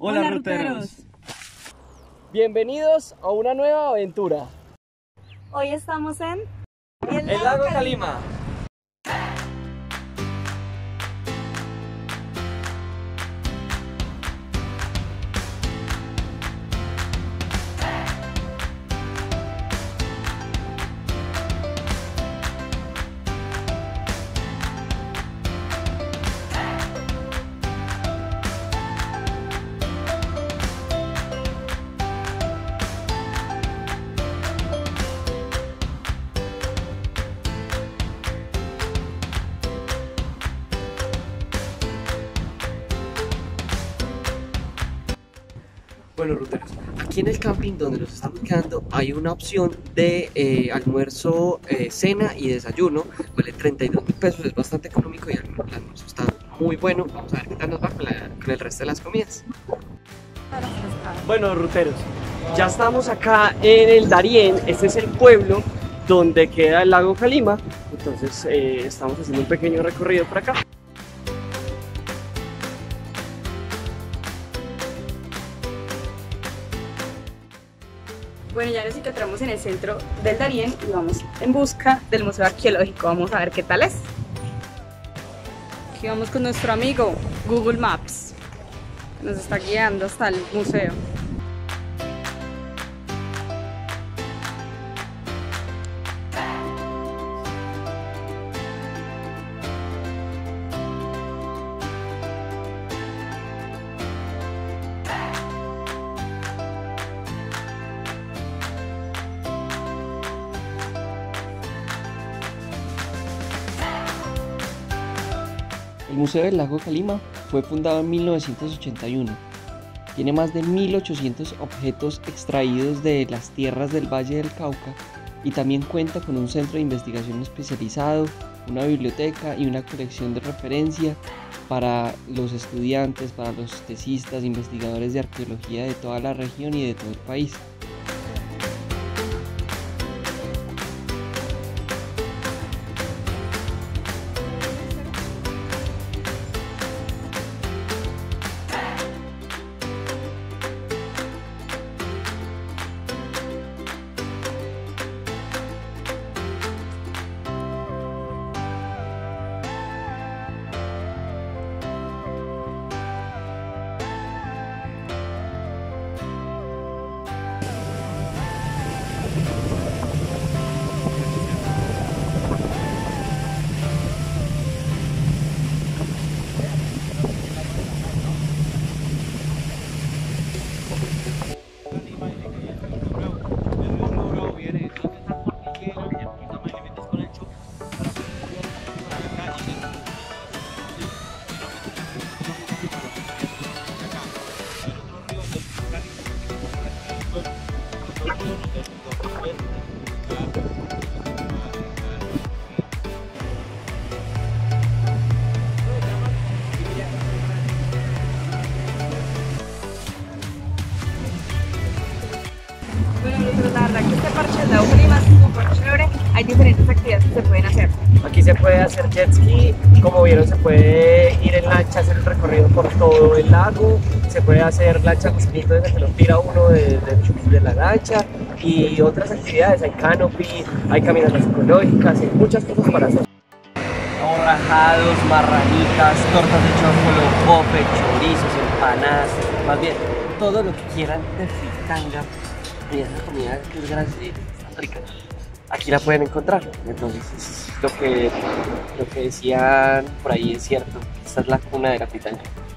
Hola ruteros. Bienvenidos a una nueva aventura. Hoy estamos en el lago Calima. Bueno ruteros, aquí en el camping donde nos estamos quedando hay una opción de almuerzo, cena y desayuno. Vale 32.000 pesos, es bastante económico y el almuerzo está muy bueno. Vamos a ver qué tal nos va con el resto de las comidas. Bueno ruteros, ya estamos acá en el Darién. Este es el pueblo donde queda el lago Calima. Entonces estamos haciendo un pequeño recorrido por acá. Bueno, ya nos encontramos en el centro del Darién y vamos en busca del Museo Arqueológico. Vamos a ver qué tal es. Aquí vamos con nuestro amigo Google Maps, que nos está guiando hasta el museo. El Museo del Lago Calima fue fundado en 1981. Tiene más de 1800 objetos extraídos de las tierras del Valle del Cauca y también cuenta con un centro de investigación especializado, una biblioteca y una colección de referencia para los estudiantes, para los tesistas, investigadores de arqueología de toda la región y de todo el país. Bueno, la verdad que este parche del lago Calima es súper chévere. Hay diferentes actividades que se pueden hacer. Aquí se puede hacer jet ski, como vieron se puede ir en lancha, hacer el recorrido por todo el lago, se puede hacer lancha cosquillito desde que lo tira uno de la lancha y otras actividades, hay canopy, hay caminatas ecológicas, hay muchas cosas para hacer. Aborrajados, marranitas, tortas de chocolate, bofe, chorizos, empanadas, más bien todo lo que quieran de fritanga y esa comida que es grande, rica. Aquí la pueden encontrar. Entonces lo que decían por ahí es cierto. Esta es la cuna de la fritanga.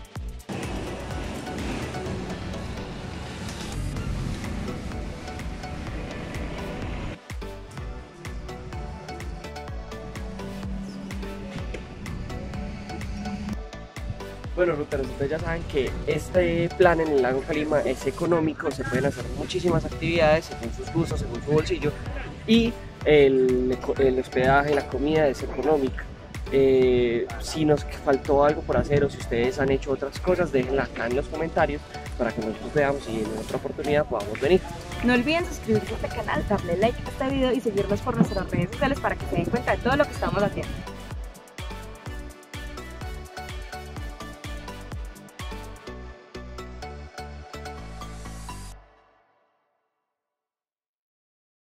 Bueno ruteros, ustedes ya saben que este plan en el lago Calima es económico, se pueden hacer muchísimas actividades según sus gustos, según su bolsillo y el hospedaje, la comida es económica. Si nos faltó algo por hacer o si ustedes han hecho otras cosas, déjenla acá en los comentarios para que nosotros veamos y en otra oportunidad podamos venir. No olviden suscribirse a este canal, darle like a este video y seguirnos por nuestras redes sociales para que se den cuenta de todo lo que estamos haciendo.